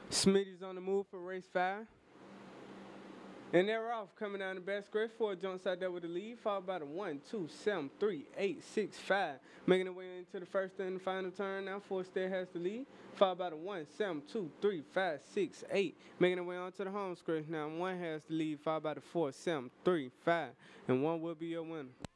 Smitty's on the move for race 5. And they're off, coming down the back stretch. 4 jumps out there with the lead, followed by the 1, 2, 7, 3, 8, 6, 5. Making their way into the first and final turn now. 4 still has the lead, followed by the 1, 7, 2, 3, 5, 6, 8. Making their way onto the home stretch now. 1 has the lead, followed by the 4, 7, 3, 5. And 1 will be your winner.